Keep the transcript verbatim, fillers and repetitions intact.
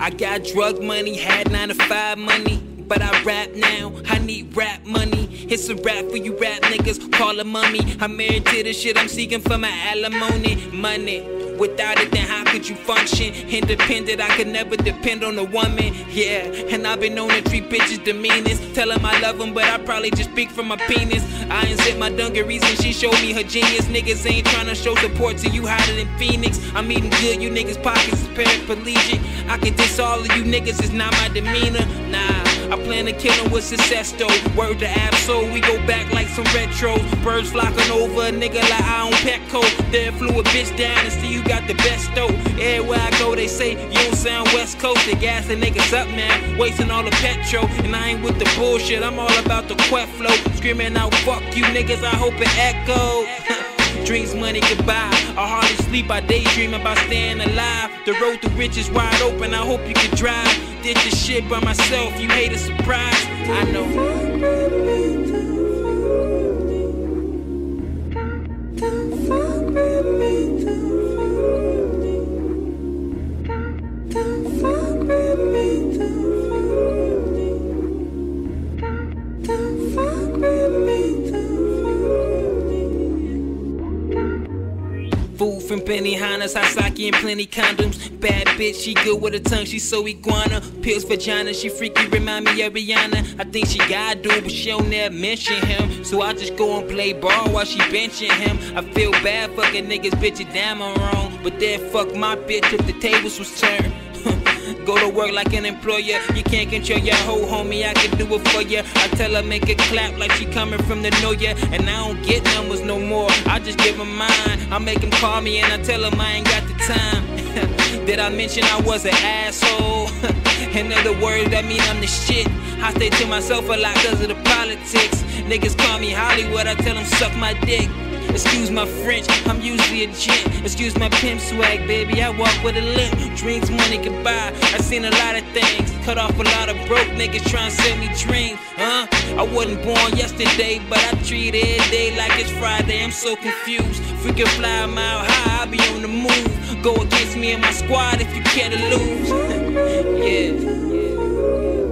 I got drug money, had nine to five money, but I rap now, I need rap money. It's a rap for you rap niggas, call a mummy. I'm married to the shit, I'm seeking for my alimony. Money, without it then how could you function? Independent, I could never depend on a woman. Yeah, and I've been known to treat bitches the meanest. Tell them I love them, but I probably just speak from my penis. I ain't zip my dungarees and she showed me her genius. Niggas ain't tryna show support to you hotter than Phoenix. I'm eating good, you niggas pockets is paraplegic. I can diss all of you niggas, it's not my demeanor. Nah, I plan to kill him with success though. Word to Absol, we go back like some retros. Birds flocking over a nigga like I own Petco. Then flew a bitch down and see you got the best though. Everywhere I go they say you don't sound West Coast. They gas the niggas up man, wasting all the petrol. And I ain't with the bullshit, I'm all about the quet flow. Screaming out fuck you niggas, I hope it echo. Dreams, money, goodbye. I hardly sleep, I daydream about staying alive. The road to riches wide open, I hope you can drive. Did this shit by myself, you hate a surprise. I know. Food from Benihana, Sasaki and plenty condoms. Bad bitch, she good with her tongue, she so iguana. Pills vagina, she freaky, remind me of Rihanna. I think she got dude, but she don't never mention him. So I just go and play ball while she benching him. I feel bad fucking niggas, bitch, it damn I'm wrong. But then fuck my bitch if the tables was turned. Go to work like an employer. You can't control your hoe, homie, I can do it for ya. I tell her make it clap like she coming from the know ya. And I don't get numbers no more, I just give them mine. I make them call me and I tell them I ain't got the time. Did I mention I was an asshole? In other words, that mean I'm the shit. I stay to myself a lot cause of the politics. Niggas call me Hollywood, I tell them suck my dick. Excuse my French, I'm usually a gent. Excuse my pimp swag, baby, I walk with a limp. Dreams, money, goodbye, I seen a lot of things. Cut off a lot of broke niggas trying to sell me dreams. Huh? I wasn't born yesterday, but I treat every day like it's Friday. I'm so confused. Freaking fly a mile high, I'll be on the move. Go against me and my squad if you care to lose. Yeah.